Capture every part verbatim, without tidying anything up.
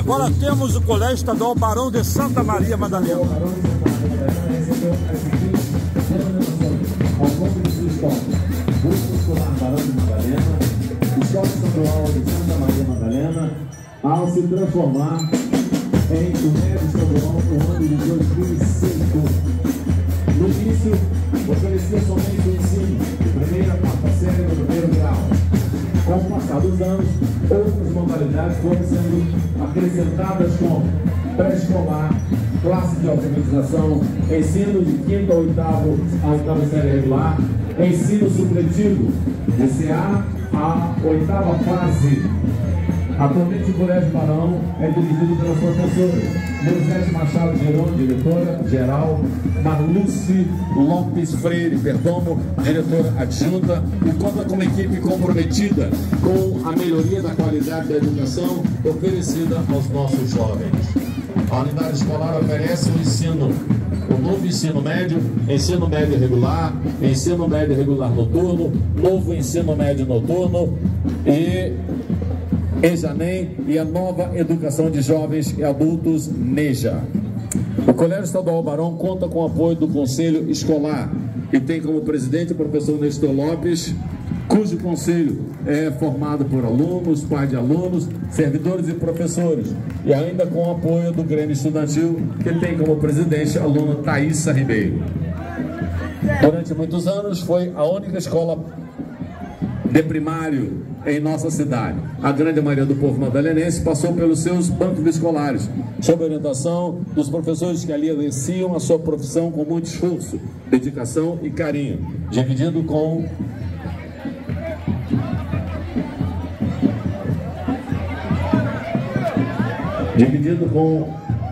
Agora temos o Colégio Estadual Barão de Santa Maria Madalena. Escola Estadual de Santa Maria Madalena, ao se transformar em o médio estadual no ano de dois mil e cinco. No início, oferecia somente o ensino de primeira a quarta série do primeiro grau. Com o passar dos anos, outras modalidades foram sendo acrescentadas como pré-escolar, classe de alfabetização, ensino de quinto ao oitavo, a oitava série regular, ensino supletivo, de C A a oitava fase. Atualmente o Colégio Barão é dirigido pelas professoras Moisés Machado Geron, diretora geral, Marluce Lopes Freire Perdomo, diretora adjunta, e conta com uma equipe comprometida com a melhoria da qualidade da educação oferecida aos nossos jovens. A unidade escolar oferece o ensino, o novo ensino médio, ensino médio regular, ensino médio regular noturno, novo ensino médio noturno e EJANEM e a nova educação de jovens e adultos NEJA. O Colégio Estadual Barão conta com o apoio do Conselho Escolar e tem como presidente o professor Nestor Lopes, cujo conselho é formado por alunos, pais de alunos, servidores e professores, e ainda com o apoio do Grêmio Estudantil, que tem como presidente a aluna Thaísa Ribeiro. Durante muitos anos foi a única escola de primário em nossa cidade. A grande maioria do povo madalenense passou pelos seus bancos escolares, sob a orientação dos professores que ali exerciam a sua profissão com muito esforço, dedicação e carinho, dividindo com dividido com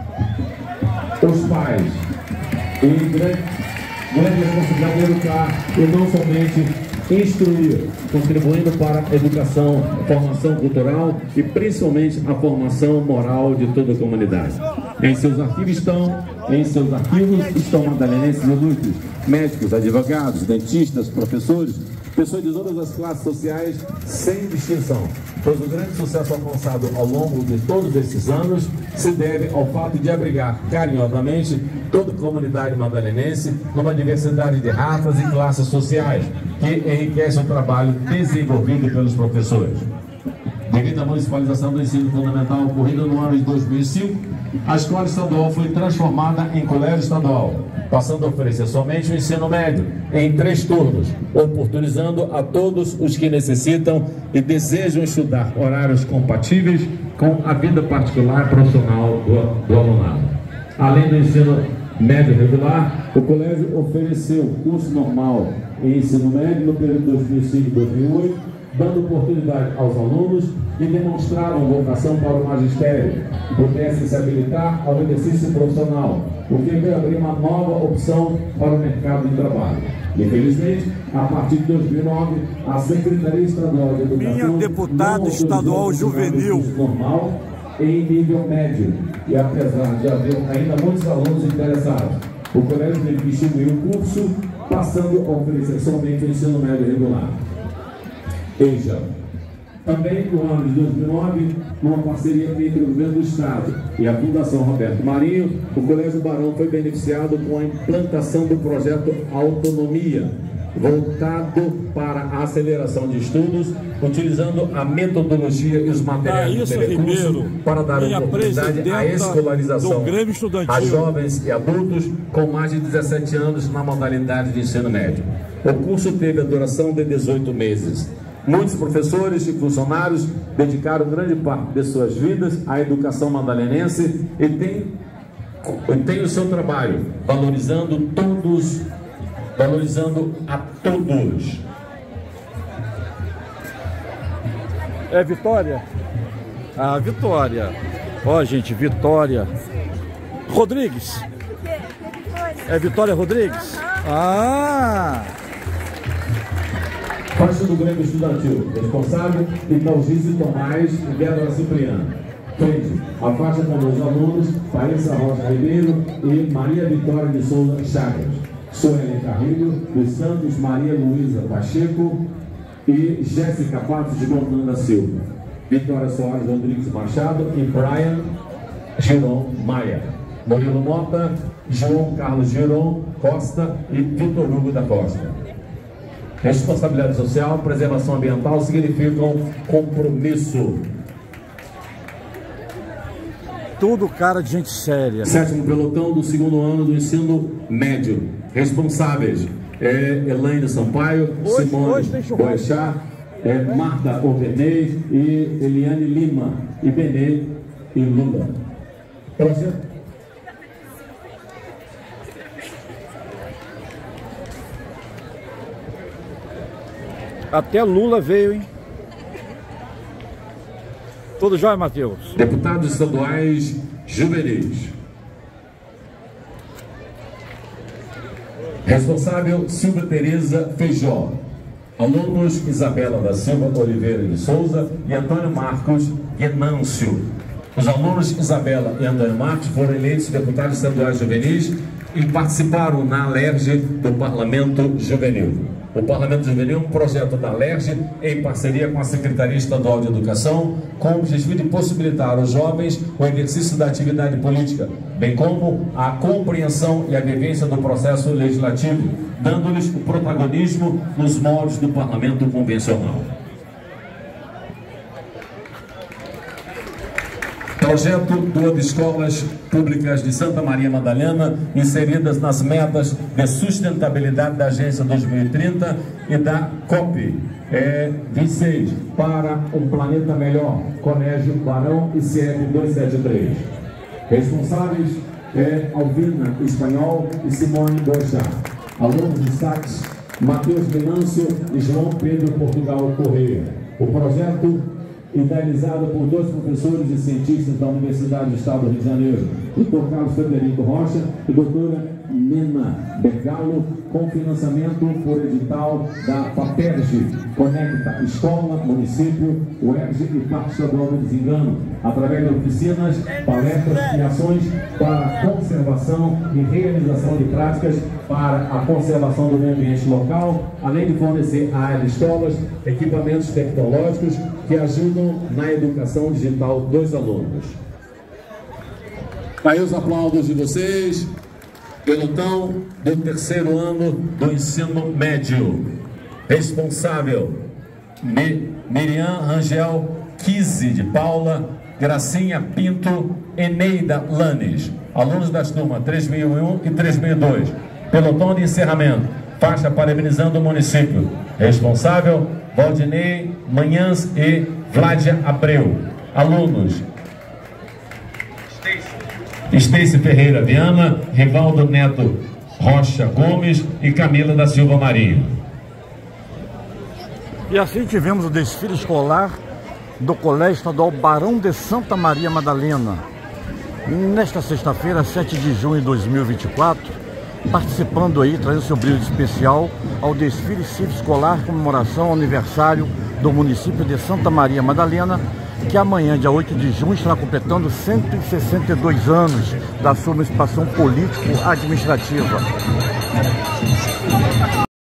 os pais e grande, grande responsabilidade de educar e não somente instruir, contribuindo para a educação, a formação cultural e principalmente a formação moral de toda a comunidade. Em seus arquivos estão, em seus arquivos estão madalenenses ilustres, médicos, advogados, dentistas, professores, pessoas de todas as classes sociais, sem distinção. Pois o grande sucesso alcançado ao longo de todos esses anos se deve ao fato de abrigar carinhosamente toda a comunidade madalenense numa diversidade de raças e classes sociais, que enriquece o trabalho desenvolvido pelos professores. Devido à municipalização do ensino fundamental ocorrida no ano de dois mil e cinco, a escola estadual foi transformada em colégio estadual, passando a oferecer somente o ensino médio em três turnos, oportunizando a todos os que necessitam e desejam estudar horários compatíveis com a vida particular e profissional do, do alunado. Além do ensino médio regular, o colégio ofereceu curso normal em ensino médio no período de dois mil e cinco a dois mil e oito, dando oportunidade aos alunos que demonstraram vocação para o magistério, que pudessem se habilitar ao exercício profissional, o que veio abrir uma nova opção para o mercado de trabalho. Infelizmente, a partir de dois mil e nove, a Secretaria Estadual de Educação Minha deputada estadual juvenil normal em nível médio, e apesar de haver ainda muitos alunos interessados, o colégio teve que extinguir o curso, passando a oferecer somente o ensino médio regular. EJA. Também no ano de dois mil e nove, numa parceria entre o governo do Estado e a Fundação Roberto Marinho, o Colégio Barão foi beneficiado com a implantação do projeto Autonomia, voltado para a aceleração de estudos, utilizando a metodologia e os materiais de recurso para dar oportunidade à escolarização a jovens e adultos com mais de dezessete anos na modalidade de ensino médio. O curso teve a duração de dezoito meses. Muitos professores e funcionários dedicaram grande parte de suas vidas à educação madalenense e têm, têm o seu trabalho valorizando todos, valorizando a todos. É Vitória? Ah, Vitória. Ó, gente, Vitória. Rodrigues. É Vitória Rodrigues? Ah! Faixa do Grêmio Estudantil, responsável, Italgise Tomás e Débora Cipriano. Frente, a faixa com dois alunos, Thaísa Rocha Ribeiro e Maria Vitória de Souza Chagas. Suelen Carrilho, dos Santos Maria Luísa Pacheco e Jéssica Patos de Montana Silva. Vitória Soares Rodrigues Machado e Brian Giron Maia, Murilo Mota, João Carlos Giron Costa e Vitor Hugo da Costa. Responsabilidade social, preservação ambiental significam compromisso. Tudo cara de gente séria. Sétimo pelotão do segundo ano do ensino médio. Responsáveis é Elaine Sampaio, hoje, Simone hoje Boechat, é Marta Overney e Eliane Lima e Benê e Lula. Projeto. Até Lula veio, hein? Tudo jóia, Matheus? Deputados estaduais juvenis. Responsável Silvia Tereza Feijó. Alunos Isabela da Silva Oliveira de Souza e Antônio Marcos Guenâncio. Os alunos Isabela e Antônio Marcos foram eleitos deputados estaduais juvenis e participaram na Alerj do Parlamento Juvenil. O Parlamento Juvenil é um projeto da Alerj em parceria com a Secretaria Estadual de Educação, com o objetivo de possibilitar aos jovens o exercício da atividade política, bem como a compreensão e a vivência do processo legislativo, dando-lhes o protagonismo nos moldes do Parlamento convencional. Projeto duas escolas públicas de Santa Maria Madalena inseridas nas metas de sustentabilidade da Agência dois mil e trinta e da COP é, vinte e seis para um planeta melhor, Colégio Barão e C F duzentos e setenta e três. Responsáveis é Alvina Espanhol e Simone Boechat. Alunos destaques Matheus Venâncio e João Pedro Portugal Correia. O projeto idealizada por dois professores e cientistas da Universidade do Estado do Rio de Janeiro, doutor Carlos Frederico Rocha e doutora Nena Begalo, com financiamento por edital da FAPERJ, Conecta Escola, Município, U E R J e Parque Estadual do Desengano, através de oficinas, palestras e ações para conservação e realização de práticas para a conservação do meio ambiente local, além de fornecer às escolas equipamentos tecnológicos que ajudam na educação digital dos alunos. Aí os aplausos de vocês, pelotão do terceiro ano do ensino médio. Responsável Miriam Rangel Kise de Paula, Gracinha Pinto, Eneida Lanes. Alunos das turmas três mil e um e três mil e dois. Pelotão de encerramento. Faixa parabenizando o município. Responsável Valdinei Manhãs e Vládia Abreu. Alunos Esteice Ferreira Viana, Rivaldo Neto Rocha Gomes e Camila da Silva Marinho. E assim tivemos o desfile escolar do Colégio Estadual Barão de Santa Maria Madalena. Nesta sexta-feira, sete de junho de dois mil e vinte e quatro, participando aí, trazendo seu brilho especial ao desfile cívico escolar comemoração ao aniversário do município de Santa Maria Madalena, que amanhã, dia oito de junho, estará completando cento e sessenta e dois anos da sua emancipação político-administrativa.